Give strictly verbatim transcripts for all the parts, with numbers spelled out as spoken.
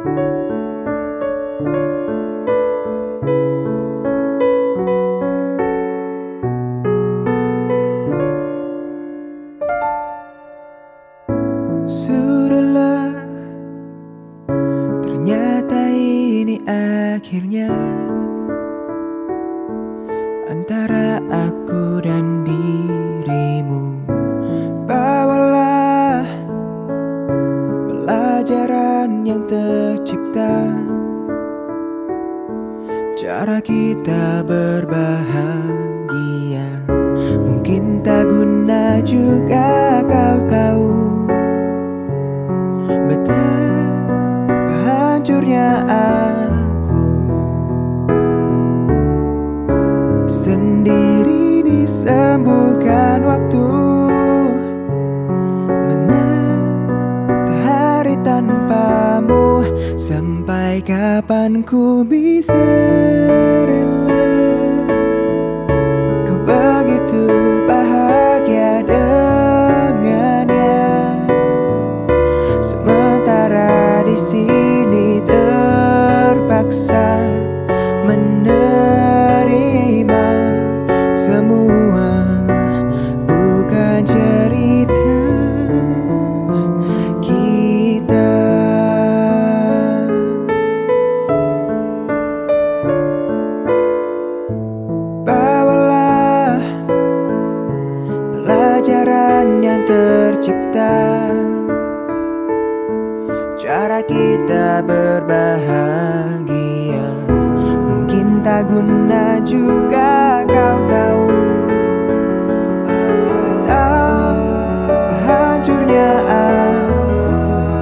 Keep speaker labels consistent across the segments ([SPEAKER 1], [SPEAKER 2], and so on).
[SPEAKER 1] Sudahlah, ternyata ini akhirnya antara aku dan dirimu. Bawalah pelajaran yang tercipta, cara kita berbahagia. Mungkin tak guna juga kau tahu betapa hancurnya aku, sendiri disembuhkan waktu, menata hari tanpamu. Sampai kapan ku bisa rela, kau begitu bahagia dengannya, sementara di sini terpaksa menerima semua bukan cerita kita. Bawalah pelajaran yang tercipta, cara kita berbahagia. Mungkin tak guna juga kau tahu betapa hancurnya aku,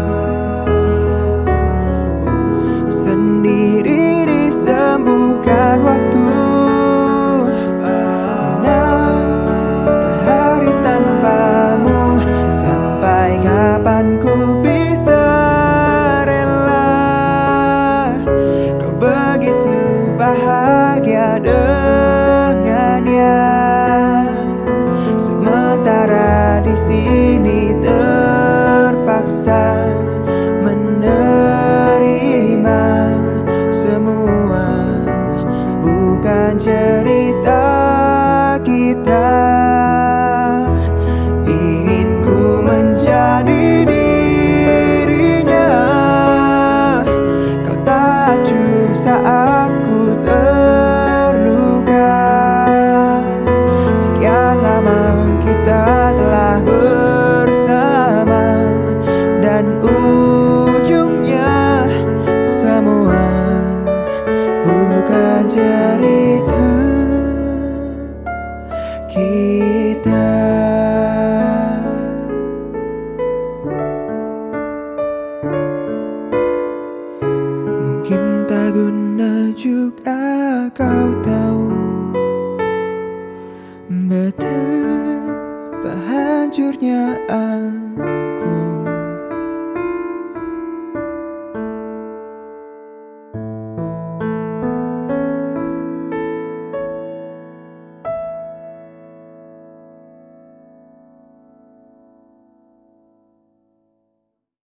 [SPEAKER 1] sendiri disembuhkan waktu, menata hari tanpamu. Sampai kapan ku bisa begitu bahagia dengannya, sementara di sini terpaksa menerima semua bukan cerita kita. Ingin ku menjadi dirinya, kau tak acuh saat ku terluka. Sekian lama kita telah bersama, dan ujungnya semua bukan cerita kita. Mungkin tak guna juga kau tahu betapa hancurnya aku,